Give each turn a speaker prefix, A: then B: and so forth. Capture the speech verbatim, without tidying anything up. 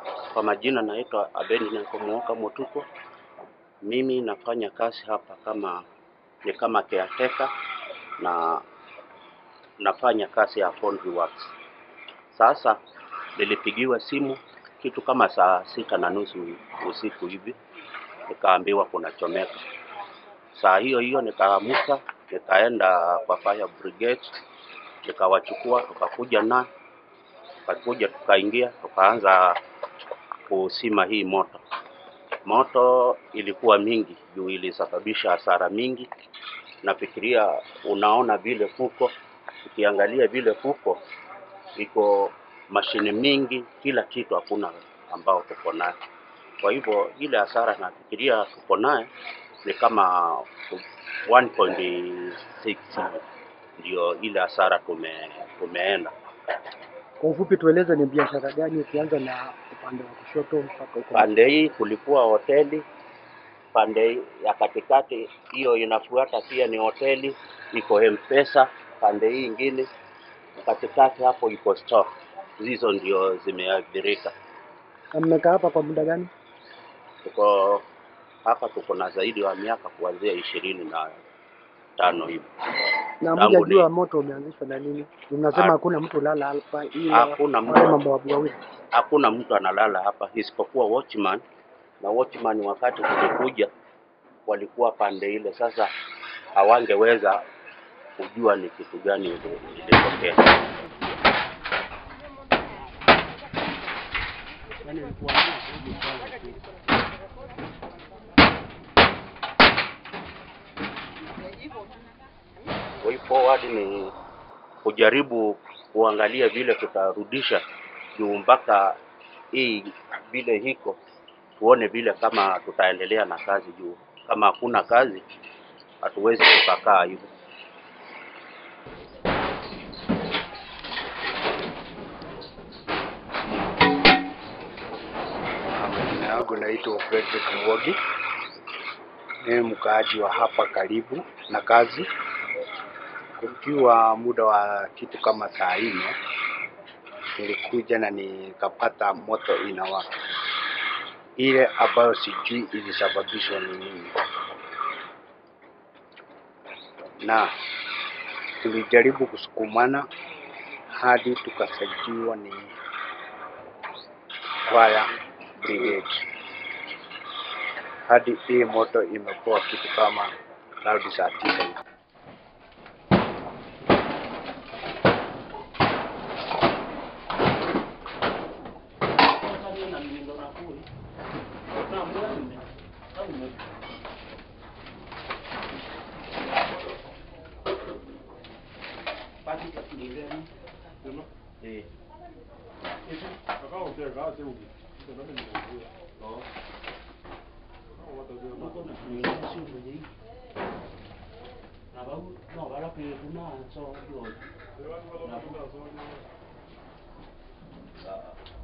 A: Kwa majina naitwa Abednego Muoka Mutuku. Mimi nafanya kazi hapa kama ni kama caretaker na nafanya kazi ya Foundry Works. Sasa nilipigiwa simu kitu kama saa sita na nusu usiku hivi, nikaambiwa kuna chomeka. Saa hiyo hiyo nikaamuka, nikaenda kwa fire brigade, nikawachukua, tukakuja na tukakuja tukaingia, tukaanza kusima hii moto. Moto ilikuwa mingi, juu ilisababisha hasara mingi. Nafikiria unaona vile kuko, ukiangalia vile kuko, iko mashine mingi, kila kitu hakuna ambao tuko nayo. Kwa hivyo ile hasara nafikiria tuko nayo ni kama one point six, ndio ile hasara tume tumeenda.
B: Kwa ufupi tueleze ni biashara gani, ukianza na upande wa kushoto mpaka huko?
A: Pande hii kulikuwa hoteli, pande ya katikati hiyo inafuata pia ni hoteli, iko M-Pesa, pande hii nyingine katikati hapo iko store. Hizo ndio zimeathirika.
B: Mmekaa hapa kwa muda gani?
A: Tuko hapa tuko na zaidi wa miaka kuanzia ishirini na tano hivi.
B: Na mjajua moto umeanzishwa na nini? Unasema hakuna mtu lala hapa, hii
A: hakuna mtu
B: mambo ya wawili.
A: Hakuna mtu analala hapa isipokuwa watchman, na watchman wakati tulikuja walikuwa pande ile. Sasa hawangeweza kujua ni kitu gani ilitokea. Way forward ni kujaribu kuangalia vile tutarudisha juu mpaka hii vile hiko, tuone vile kama tutaendelea na kazi juu. Kama hakuna kazi hatuwezi kukaa hivyo.
C: Majina yangu naitwa Fredrick Mwogi. Ni mkaaji wa hapa karibu na kazi. Kukiwa muda wa kitu kama saa nne nilikuja na nikapata moto inawaka, ile ambayo sijui ilisababishwa ni nini, na tulijaribu kusukumana hadi tukasaidiwa ni fire brigade. Hadi hii moto imekuwa kitu kama raundi saa tisa.
A: Eh. Oh.